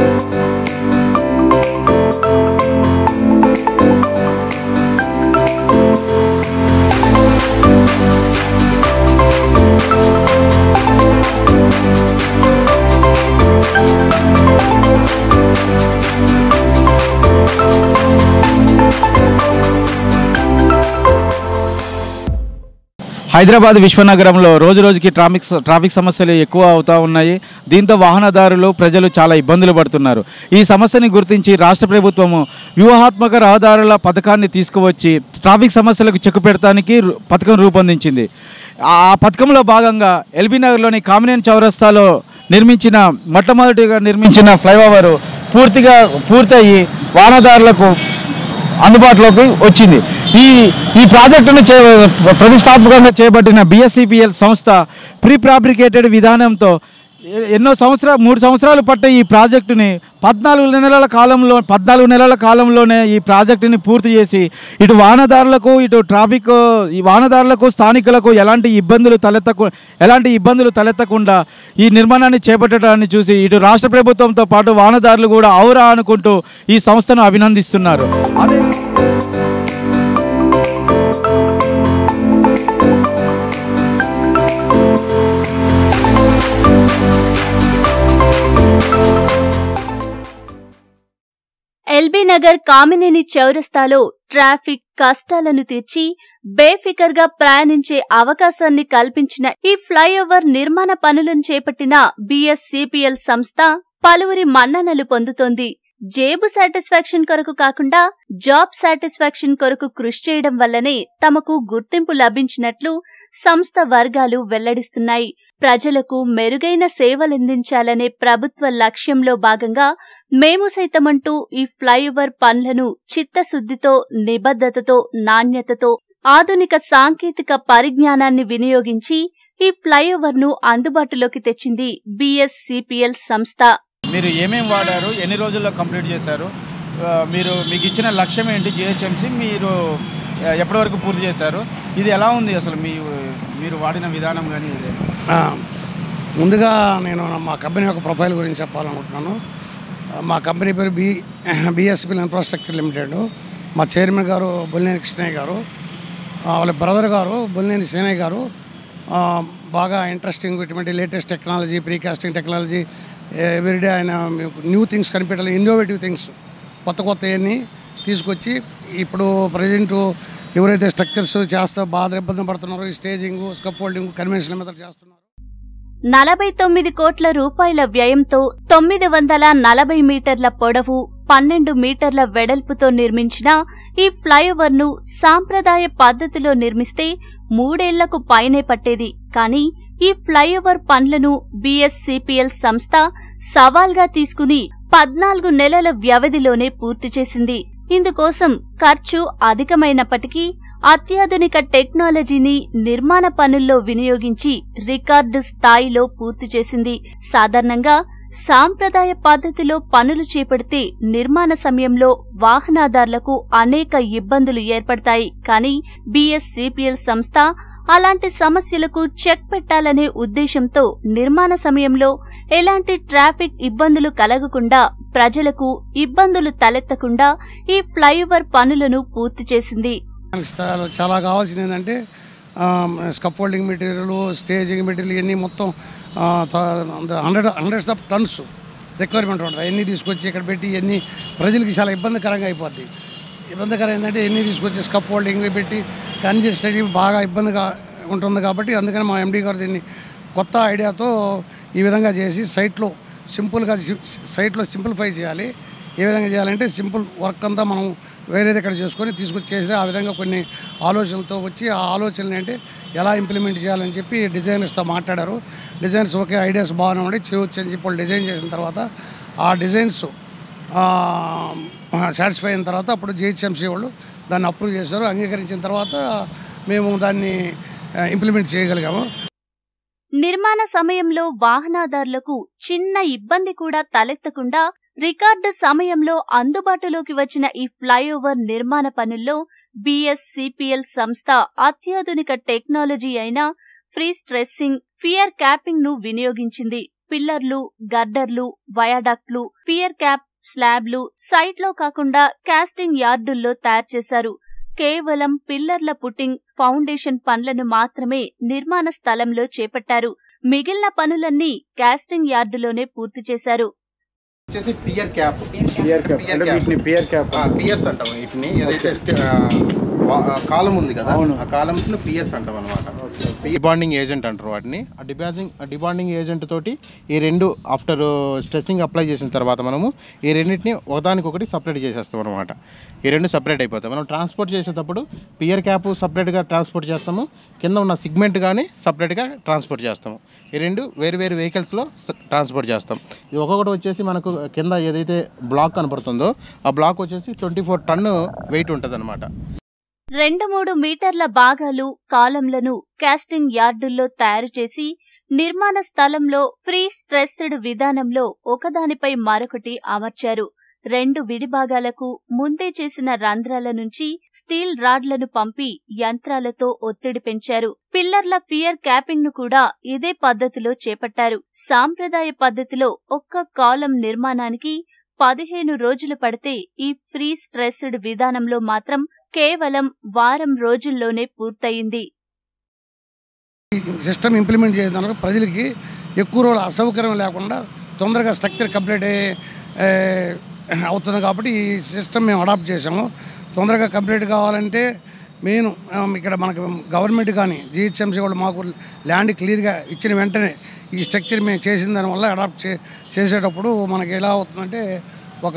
హైదరాబాద్ విశ్వనగరంలో రోజురోజుకి ట్రాఫిక్ సమస్యలు ఎక్కువ అవుతూ ఉన్నాయి. దీంతో వాహనదారులు ప్రజలు చాలా ఇబ్బందులు పడుతున్నారు. ఈ సమస్యని గుర్తించి రాష్ట్ర ప్రభుత్వము వ్యూహాత్మక రహదారుల పథకాన్ని తీసుకువచ్చి ట్రాఫిక్ సమస్యలకు చెక్ పెడతానికి పథకం రూపొందించింది. ఆ పథకంలో భాగంగా ఎల్బీ నగర్లోని కామినేని చౌరస్తాలో మొట్టమొదటిగా నిర్మించిన ఫ్లైఓవర్ పూర్తయి వాహనదారులకు అందుబాటులోకి వచ్చింది. ఈ ప్రాజెక్టును ప్రతిష్టాత్మకంగా చేపట్టిన బిఎస్సిపిఎల్ సంస్థ ప్రీ ఫ్యాబ్రికేటెడ్ విధానంతో 3 సంవత్సరాలు పట్టే ఈ ప్రాజెక్టుని 14 నెలల కాలంలోనే ఈ ప్రాజెక్టుని పూర్తి చేసి ఇటు వాహనదారులకు స్థానికులకు ఎలాంటి ఇబ్బందులు తలెత్తకుండా ఈ నిర్మాణాన్ని చేపట్టడాన్ని చూసి ఇటు రాష్ట్ర ప్రభుత్వంతో పాటు వాహనదారులు కూడా ఔరా అనుకుంటూ ఈ సంస్థను అభినందిస్తున్నారు. అదే ఎల్బీ నగర్ కామినేని చౌరస్తాలో ట్రాఫిక్ కష్టాలను తీర్చి బేఫికర్గా ప్రయాణించే అవకాశాన్ని కల్పించిన ఈ ఫ్లైఓవర్ నిర్మాణ పనులను చేపట్టిన బిఎస్సిపిఎల్ సంస్థ పలువురి మన్ననలు పొందుతోంది. జేబు సాటిస్ఫాక్షన్ కొరకు కాకుండా జాబ్ సాటిస్ఫాక్షన్ కొరకు కృషి చేయడం వల్లనే తమకు గుర్తింపు లభించినట్లు సంస్థ వర్గాలు వెల్లడిస్తున్నాయి. ప్రజలకు మెరుగైన సేవలందించాలనే ప్రభుత్వ లక్ష్యంలో భాగంగా మేము సైతమంటూ ఈ ఫ్లైఓవర్ పనులను చిత్తశుద్ధితో, నిబద్ధతతో, నాణ్యతతో, ఆధునిక సాంకేతిక పరిజ్ఞానాన్ని వినియోగించి ఈ ఫ్లైఓవర్ను అందుబాటులోకి తెచ్చింది బిఎస్సిపిఎల్ సంస్థ. మీరు ఏమేమి వాడారు, ఎన్ని రోజుల్లో కంప్లీట్ చేశారు, మీకు ఇచ్చిన లక్ష్యం ఏంటి, జిహెచ్ఎంసి మీరు ఎప్పటి వరకు పూర్తి చేశారు, ఇది ఎలా ఉంది అసలు మీరు వాడిన విధానం కానీ? ముందుగా నేను మా కంపెనీ యొక్క ప్రొఫైల్ గురించి చెప్పాలనుకుంటున్నాను. మా కంపెనీ పేరు బిఎస్సిపిఎల్ ఇన్ఫ్రాస్ట్రక్చర్ లిమిటెడ్. మా చైర్మన్ గారు బొల్లినేని కృష్ణయ్య గారు, వాళ్ళ బ్రదర్ గారు బొల్లినేని సేనయ్య గారు బాగా ఇంట్రెస్టింగ్ ఇటువంటి latest technology, precasting technology, everyday ఆయన న్యూ థింగ్స్ కనిపెట్టాలి, ఇన్నోవేటివ్ థింగ్స్ కొత్తవన్నీ తీసుకొచ్చి ఇప్పుడు ప్రజెంటు ఎవరైతే స్ట్రక్చర్స్ చేస్తా బాగా ఇబ్బంది పడుతున్నారో ఈ స్టేజింగ్, స్కఫోల్డింగ్, కన్వెన్షనల్ మెథడ్ చేస్తున్నారు. 49 కోట్ల రూపాయల వ్యయంతో 940 మీటర్ల పొడవు, 12 మీటర్ల వెడల్పుతో నిర్మించిన ఈ ఫ్లైఓవర్ను సాంప్రదాయ పద్ధతిలో నిర్మిస్తే 3 ఏళ్లకు పైనే పట్టేది. కానీ ఈ ఫ్లైఓవర్ పనులను బిఎస్సిపిఎల్ సంస్థ సవాల్గా తీసుకుని 14 నెలల వ్యవధిలోనే పూర్తి చేసింది. ఇందుకోసం ఖర్చు అధికమైనప్పటికీ అత్యాధునిక టెక్నాలజీని నిర్మాణ పనుల్లో వినియోగించి రికార్డు స్థాయిలో పూర్తి చేసింది. సాధారణంగా సాంప్రదాయ పద్ధతిలో పనులు చేపడితే నిర్మాణ సమయంలో వాహనదారులకు అనేక ఇబ్బందులు ఏర్పడతాయి. కానీ బిఎస్సిపిఎల్ సంస్థ అలాంటి సమస్యలకు చెక్ పెట్టాలనే ఉద్దేశంతో నిర్మాణ సమయంలో ఎలాంటి ట్రాఫిక్ ఇబ్బందులు కలగకుండా, ప్రజలకు ఇబ్బందులు తలెత్తకుండా ఈ ఫ్లైఓవర్ పనులను పూర్తి చేసింది. చాలా కావాల్సింది ఏంటంటే స్కఫోల్డింగ్ మెటీరియల్, స్టేజింగ్ మెటీరియల్ ఇవన్నీ మొత్తం హండ్రెడ్స్ ఆఫ్ టన్స్ రిక్వైర్మెంట్ ఉంటుంది. అవన్నీ తీసుకొచ్చి ఇక్కడ పెట్టి ఇవన్నీ ప్రజలకి చాలా ఇబ్బందికరంగా అయిపోద్ది. ఇబ్బందికరం ఏంటంటే ఇవన్నీ తీసుకొచ్చి స్కఫోల్డింగ్ పెట్టి కన్జెస్టెడ్ బాగా ఇబ్బందిగా ఉంటుంది. కాబట్టి అందుకని మా ఎండీ గారు దీన్ని కొత్త ఐడియాతో ఈ విధంగా చేసి సైట్లో సింప్లిఫై చేయాలి. ఏ విధంగా చేయాలంటే సింపుల్ వర్క్ అంతా మనం వేరేది ఇక్కడ చేసుకొని తీసుకొచ్చి చేస్తే ఆ విధంగా కొన్ని ఆలోచనలతో వచ్చి ఆ ఆలోచనలు అంటే ఎలా ఇంప్లిమెంట్ చేయాలని చెప్పి డిజైనర్స్తో మాట్లాడారు. డిజైన్స్ ఓకే, ఐడియాస్ బాగానే ఉండి చేయవచ్చు అని చెప్పి వాళ్ళు డిజైన్ చేసిన తర్వాత ఆ డిజైన్స్ సాటిస్ఫై అయిన తర్వాత అప్పుడు జిహెచ్ఎంసీ వాళ్ళు దాన్ని అప్రూవ్ చేశారు. అంగీకరించిన తర్వాత మేము దాన్ని ఇంప్లిమెంట్ చేయగలిగాము. నిర్మాణ సమయంలో వాహనదారులకు చిన్న ఇబ్బంది కూడా తలెత్తకుండా రికార్డు సమయంలో అందుబాటులోకి వచ్చిన ఈ ఫ్లైఓవర్ నిర్మాణ పనుల్లో బిఎస్సిపిఎల్ సంస్థ అత్యాధునిక టెక్నాలజీ అయిన ఫ్రీ స్ట్రెస్సింగ్, ఫియర్ క్యాపింగ్ ను వినియోగించింది. పిల్లర్లు, గర్డర్లు, వయాడక్ట్లు, పియర్ క్యాప్, స్లాబ్లు సైట్లో కాకుండా కాస్టింగ్ యార్డుల్లో తయారు చేశారు. కేవలం పిల్లర్ల పుట్టింగ్, ఫౌండేషన్ పనులను మాత్రమే నిర్మాణ స్థలంలో చేపట్టారు. మిగిలిన పనులన్నీ కాస్టింగ్ యార్డులోనే పూర్తి చేశారు. పియర్ క్యాప్ పియర్స్ అంటాం వీటిని. ఏదైతే కాలం ఉంది కదా ఆ కాలమ్స్ పియర్స్ అంటాం అనమాట. డిబాండింగ్ ఏజెంట్ అంటారు వాటిని. ఆ డిబాండింగ్ ఏజెంట్ తోటి ఈ రెండు ఆఫ్టర్ స్ట్రెస్సింగ్ అప్లై చేసిన తర్వాత మనము ఈ రెండింటిని ఒకదానికొకటి సపరేట్ చేసేస్తాం అనమాట. ఈ రెండు సపరేట్ అయిపోతాయి. మనం ట్రాన్స్పోర్ట్ చేసేటప్పుడు పియర్ క్యాప్ సపరేట్గా ట్రాన్స్పోర్ట్ చేస్తాము, కింద ఉన్న సిగ్మెంట్ కానీ సపరేట్గా ట్రాన్స్పోర్ట్ చేస్తాము. ఈ రెండు వేరు వేరు వెహికల్స్లో ట్రాన్స్పోర్ట్ చేస్తాం. ఇది ఒక్కొక్కటి వచ్చేసి మనకు కింద ఏదైతే బ్లాక్ కనపడుతుందో ఆ బ్లాక్ వచ్చేసి 24 టన్ను వెయిట్ ఉంటుంది అనమాట. 2-3 మీటర్ల భాగాలు, కాలంలను కాస్టింగ్ యార్డుల్లో తయారు చేసి నిర్మాణ స్థలంలో ప్రీ స్ట్రెస్డ్ విధానంలో ఒకదానిపై మరొకటి అమర్చారు. 2 విడిభాగాలకు ముందే చేసిన రంధ్రాల నుంచి స్టీల్ రాడ్లను పంపి యంత్రాలతో ఒత్తిడి పెంచారు. పిల్లర్ల పియర్ క్యాపింగ్ ను కూడా ఇదే పద్ధతిలో చేపట్టారు. సాంప్రదాయ పద్ధతిలో ఒక్క కాలం నిర్మాణానికి 15 రోజులు పడితే ఈ ప్రీ స్ట్రెస్డ్ విధానంలో మాత్రం కేవలం వారం రోజుల్లోనే పూర్తయింది. సిస్టమ్ ఇంప్లిమెంట్ చేయడానికి ప్రజలకి ఎక్కువ రోజులు అసౌకర్యం లేకుండా తొందరగా స్ట్రక్చర్ కంప్లీట్ అవుతుంది కాబట్టి ఈ సిస్టమ్ మేము అడాప్ట్ చేసాము. తొందరగా కంప్లీట్ కావాలంటే మెయిన్ ఇక్కడ మనకు గవర్నమెంట్ కానీ జిహెచ్ఎంసీ వాళ్ళు మాకు ల్యాండ్ క్లియర్గా ఇచ్చిన వెంటనే ఈ స్ట్రక్చర్ మేము చేసిన దానివల్ల అడాప్ట్ చేసేటప్పుడు మనకి ఎలా అవుతుందంటే ఒక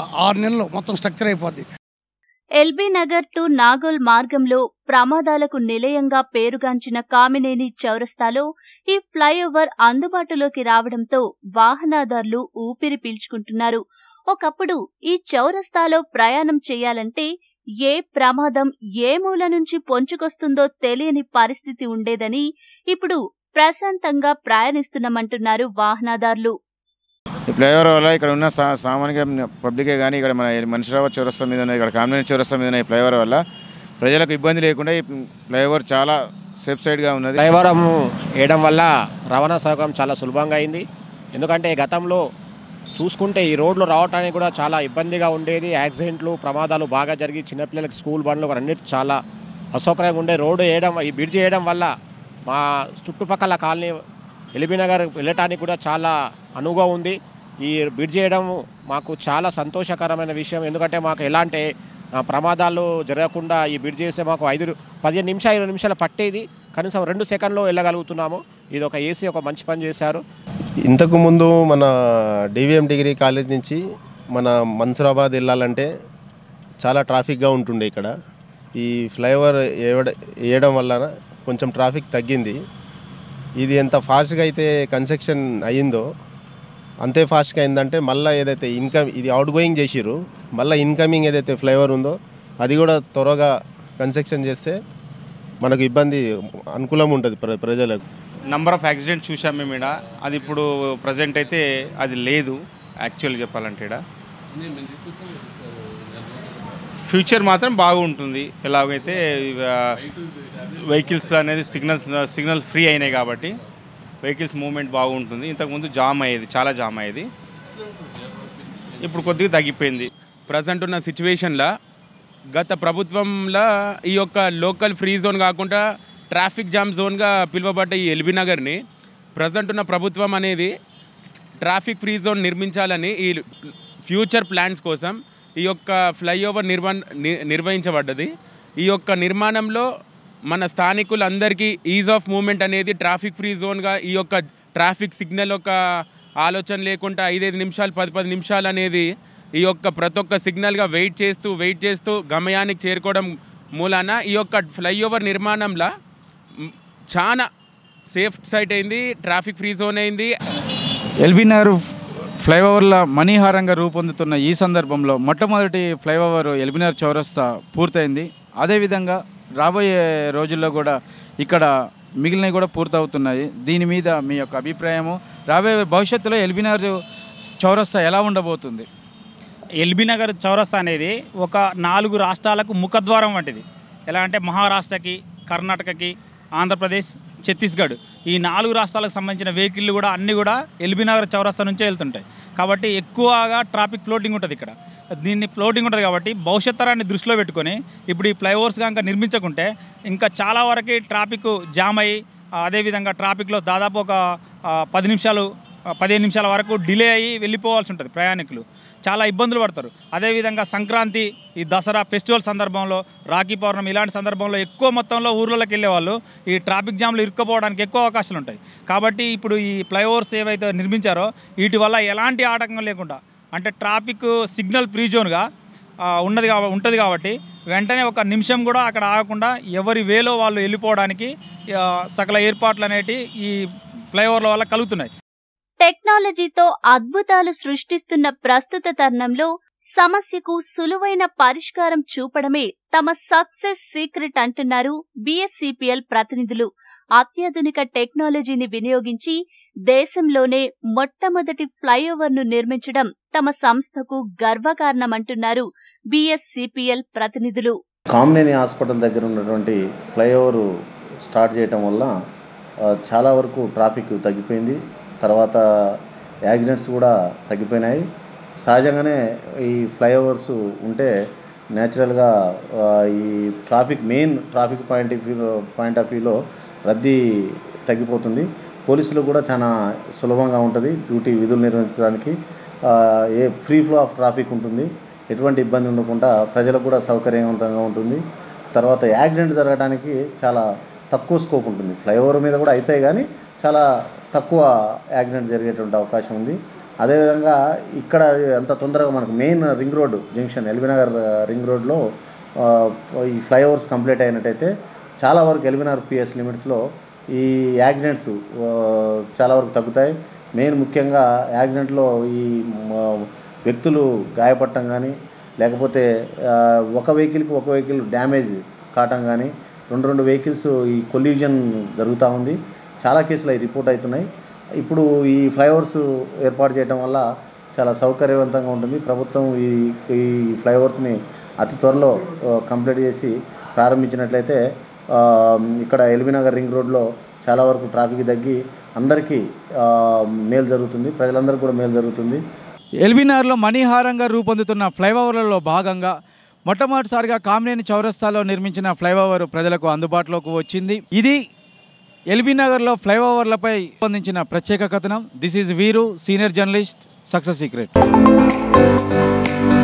6 నెలలు మొత్తం స్ట్రక్చర్ అయిపోద్ది. ఎల్బీ నగర్ టు నాగోల్ మార్గంలో ప్రమాదాలకు నిలయంగా పేరుగాంచిన కామినేని చౌరస్తాలో ఈ ఫ్లైఓవర్ అందుబాటులోకి రావడంతో వాహనదారులు ఊపిరి పీల్చుకుంటున్నారు. ఒకప్పుడు ఈ చౌరస్తాలో ప్రయాణం చేయాలంటే ఏ ప్రమాదం ఏ మూల నుంచి పొంచుకొస్తుందో తెలియని పరిస్థితి ఉండేదని ఇప్పుడు ప్రశాంతంగా ప్రయాణిస్తున్నామంటున్నారు వాహనదారులు. ఈ ఫ్లైఓవర్ వల్ల ఇక్కడ ఉన్న సామాన్య పబ్లికే కానీ ఇక్కడ మన మనిషిరావు చౌరస్తా మీద ఉన్న ఇక్కడ కామినేని చౌరస్తా మీద ఉన్న ఈ ఫ్లైఓవర్ వల్ల ప్రజలకు ఇబ్బంది లేకుండా ఈ ఫ్లైఓవర్ చాలా సేఫ్ సైడ్గా ఉన్నది. ఫ్లైఓవర్ వేయడం వల్ల రవాణా సౌకర్యం చాలా సులభంగా అయింది. ఎందుకంటే గతంలో చూసుకుంటే ఈ రోడ్లు రావడానికి కూడా చాలా ఇబ్బందిగా ఉండేది. యాక్సిడెంట్లు, ప్రమాదాలు బాగా జరిగి చిన్నపిల్లలకి స్కూల్ బండ్లు అన్నిటి చాలా అసౌకర్యంగా ఉండే. రోడ్డు వేయడం, ఈ బ్రిడ్జ్ వేయడం వల్ల మా చుట్టుపక్కల కాలనీ ఎల్బీ నగర్ వెళ్ళటానికి కూడా చాలా అనువుగా ఉంది. ఈ బ్రిడ్జ్ చేయడం మాకు చాలా సంతోషకరమైన విషయం. ఎందుకంటే మాకు ఎలాంటి ప్రమాదాలు జరగకుండా ఈ బ్రిడ్జ్ చేస్తే మాకు 15 నిమిషాలు 20 నిమిషాలు పట్టేది కనీసం 2 సెకండ్లో వెళ్ళగలుగుతున్నాము. ఇది ఒక ఏసీ ఒక మంచి పని చేశారు. ఇంతకుముందు మన డివిఎం డిగ్రీ కాలేజ్ నుంచి మన మన్సూరాబాద్ వెళ్ళాలంటే చాలా ట్రాఫిక్గా ఉంటుండే. ఇక్కడ ఈ ఫ్లైఓవర్ వేయడం వల్ల కొంచెం ట్రాఫిక్ తగ్గింది. ఇది ఎంత ఫాస్ట్గా అయితే కన్స్ట్రక్షన్ అయ్యిందో అంతే ఫాస్ట్గా అయిందంటే మళ్ళీ ఏదైతే ఇది అవుట్ గోయింగ్ చేసిర్రు, మళ్ళీ ఇన్కమింగ్ ఏదైతే ఫ్లైఓవర్ ఉందో అది కూడా త్వరగా కన్స్ట్రక్షన్ చేస్తే మనకు ఇబ్బంది అనుకూలంగా ఉంటుంది ప్రజలకు. నంబర్ ఆఫ్ యాక్సిడెంట్స్ చూసాం మేము ఇక్కడ. అది ఇప్పుడు ప్రజెంట్ అయితే అది లేదు యాక్చువల్ చెప్పాలంటే. ఇక్కడ ఫ్యూచర్ మాత్రం బాగుంటుంది. ఎలాగైతే వెహికల్స్ అనేది సిగ్నల్ ఫ్రీ అయినాయి కాబట్టి వెహికల్స్ మూవ్మెంట్ బాగుంటుంది. ఇంతకుముందు జామ్ అయ్యేది, చాలా జామ్ అయ్యేది. ఇప్పుడు కొద్దిగా తగ్గిపోయింది. ప్రజెంట్ ఉన్న సిచ్యువేషన్లో గత ప్రభుత్వంలో ఈ యొక్క లోకల్ ఫ్రీ జోన్ కాకుండా ట్రాఫిక్ జామ్ జోన్గా పిలువబడ్డ ఈ ఎల్బీ నగర్ని ప్రజెంట్ ఉన్న ప్రభుత్వం అనేది ట్రాఫిక్ ఫ్రీ జోన్ నిర్మించాలని ఈ ఫ్యూచర్ ప్లాన్స్ కోసం ఈ యొక్క ఫ్లైఓవర్ నిర్వహించబడ్డది. ఈ యొక్క నిర్మాణంలో మన స్థానికులందరికీ ఈజ్ ఆఫ్ మూమెంట్ అనేది ట్రాఫిక్ ఫ్రీ జోన్గా ఈ యొక్క ట్రాఫిక్ సిగ్నల్ యొక్క ఆలోచన లేకుండా 5-5 నిమిషాలు 10-10 నిమిషాలు అనేది ఈ యొక్క ప్రతి ఒక్క సిగ్నల్గా వెయిట్ చేస్తూ గమ్యానికి చేరుకోవడం మూలాన ఈ యొక్క ఫ్లైఓవర్ నిర్మాణంలో చాలా సేఫ్ సైట్ అయింది, ట్రాఫిక్ ఫ్రీ జోన్ అయింది. ఎల్బీ నగర్ ఫ్లైఓవర్ల మణిహారంగా రూపొందుతున్న ఈ సందర్భంలో మొట్టమొదటి ఫ్లైఓవర్ ఎల్బీ నగర్ చౌరస్తా పూర్తయింది. అదేవిధంగా రాబోయే రోజుల్లో కూడా ఇక్కడ మిగిలినవి కూడా పూర్తవుతున్నాయి. దీని మీద మీ యొక్క అభిప్రాయము, రాబోయే భవిష్యత్తులో ఎల్బీ నగర్ చౌరస్తా ఎలా ఉండబోతుంది? ఎల్బీ నగర్ చౌరస్తా అనేది ఒక 4 రాష్ట్రాలకు ముఖద్వారం వంటిది. ఎలా అంటే మహారాష్ట్రకి, కర్ణాటకకి, ఆంధ్రప్రదేశ్, ఛత్తీస్గఢ్ ఈ 4 రాష్ట్రాలకు సంబంధించిన వెహికల్లు కూడా అన్నీ కూడా ఎల్బీ నగర్ చౌరస్తా నుంచే వెళ్తుంటాయి. కాబట్టి ఎక్కువగా ట్రాఫిక్ ఫ్లోటింగ్ ఉంటుంది ఇక్కడ. దీన్ని ఫ్లోటింగ్ ఉంటుంది కాబట్టి భవిష్యత్ తరాన్ని దృష్టిలో పెట్టుకొని ఇప్పుడు ఈ ఫ్లైఓవర్స్ కనుక నిర్మించకుంటే ఇంకా చాలా వరకు ట్రాఫిక్ జామ్ అయ్యి అదేవిధంగా ట్రాఫిక్లో దాదాపు ఒక 10 నిమిషాలు 15 నిమిషాల వరకు డిలే అయ్యి వెళ్ళిపోవాల్సి ఉంటుంది. ప్రయాణికులు చాలా ఇబ్బందులు పడతారు. అదేవిధంగా సంక్రాంతి, ఈ దసరా ఫెస్టివల్ సందర్భంలో, రాఖీ పౌర్ణమి ఇలాంటి సందర్భంలో ఎక్కువ మొత్తంలో ఊర్లలోకి వెళ్ళే వాళ్ళు ఈ ట్రాఫిక్ జామ్లు ఇరుక్కుపోవడానికి ఎక్కువ అవకాశాలు ఉంటాయి. కాబట్టి ఇప్పుడు ఈ ఫ్లైఓవర్స్ ఏవైతే నిర్మించారో వీటి వల్ల ఎలాంటి ఆటంకం లేకుండా, అంటే ట్రాఫిక్ సిగ్నల్ ఫ్రీ జోన్గా ఉంటుంది కాబట్టి వెంటనే ఒక నిమిషం కూడా అక్కడ ఆగకుండా ఎవరి వేలో వాళ్ళు వెళ్ళిపోవడానికి సకల ఏర్పాట్లు అనేవి ఈ ఫ్లైఓవర్ల వల్ల కలుగుతున్నాయి. టెక్నాలజీతో అద్భుతాలు సృష్టిస్తున్న ప్రస్తుత తరుణంలో సమస్యకు సులువైన పరిష్కారం చూపడమే తమ సక్సెస్ సీక్రెట్ అంటున్నారు బీఎస్సీపీఎల్ ప్రతినిధులు. అత్యాధునిక టెక్నాలజీని వినియోగించి దేశంలోనే మొట్టమొదటి ఫ్లైఓవర్ను నిర్మించడం తమ సంస్థకు గర్వకారణమంటున్నారు బీఎస్సీపీఎల్ ప్రతినిధులు. కామినేని హాస్పిటల్ దగ్గర ఉన్నటువంటి ఫ్లైఓవర్ స్టార్ట్ చేయటం వల్ల చాలా వరకు ట్రాఫిక్ తగ్గిపోయింది. తర్వాత యాక్సిడెంట్స్ కూడా తగ్గిపోయినాయి. సహజంగానే ఈ ఫ్లైఓవర్స్ ఉంటే న్యాచురల్గా ఈ మెయిన్ ట్రాఫిక్ పాయింట్ ఆఫ్ వ్యూలో రద్దీ తగ్గిపోతుంది. పోలీసులు కూడా చాలా సులభంగా ఉంటుంది డ్యూటీ విధులు నిర్వహించడానికి. ఫ్రీ ఫ్లో ఆఫ్ ట్రాఫిక్ ఉంటుంది, ఎటువంటి ఇబ్బంది ఉండకుండా ప్రజలకు కూడా సౌకర్యవంతంగా ఉంటుంది. తర్వాత యాక్సిడెంట్ జరగడానికి చాలా తక్కువ స్కోప్ ఉంటుంది. ఫ్లైఓవర్ మీద కూడా అవుతాయి కానీ చాలా తక్కువ యాక్సిడెంట్ జరిగేటువంటి అవకాశం ఉంది. అదేవిధంగా ఇక్కడ అంత తొందరగా మనకు main ring road junction LB Nagar ring రోడ్లో ఈ ఫ్లైఓవర్స్ కంప్లీట్ అయినట్టయితే చాలా వరకు ఎల్బీ నగర్ పిఎస్ లిమిట్స్లో ఈ యాక్సిడెంట్స్ చాలా వరకు తగ్గుతాయి. మెయిన్ ముఖ్యంగా యాక్సిడెంట్లో ఈ వ్యక్తులు గాయపడటం కానీ, లేకపోతే ఒక వెహికల్ డ్యామేజ్ కావటం కానీ, రెండు వెహికల్స్ ఈ కొల్యూజన్ జరుగుతూ ఉంది. చాలా కేసులు అవి రిపోర్ట్ అవుతున్నాయి. ఇప్పుడు ఈ ఫ్లైఓవర్స్ ఏర్పాటు చేయడం వల్ల చాలా సౌకర్యవంతంగా ఉంటుంది. ప్రభుత్వం ఈ ఫ్లైఓవర్స్ని అతి త్వరలో కంప్లీట్ చేసి ప్రారంభించినట్లయితే ఇక్కడ ఎల్బీ నగర్ రింగ్ రోడ్లో చాలా వరకు ట్రాఫిక్ తగ్గి అందరికీ మేలు జరుగుతుంది, ప్రజలందరికీ కూడా మేలు జరుగుతుంది. ఎల్బీ నగర్లో మణిహారంగా రూపొందుతున్న ఫ్లైఓవర్లలో భాగంగా మొట్టమొదటిసారిగా కామినేని చౌరస్తాలో నిర్మించిన ఫ్లైఓవర్ ప్రజలకు అందుబాటులోకి వచ్చింది. ఇది ఎల్బీ నగర్లో ఫ్లైఓవర్లపై రూపొందించిన ప్రత్యేక కథనం. This is Veeru, senior journalist, success secret.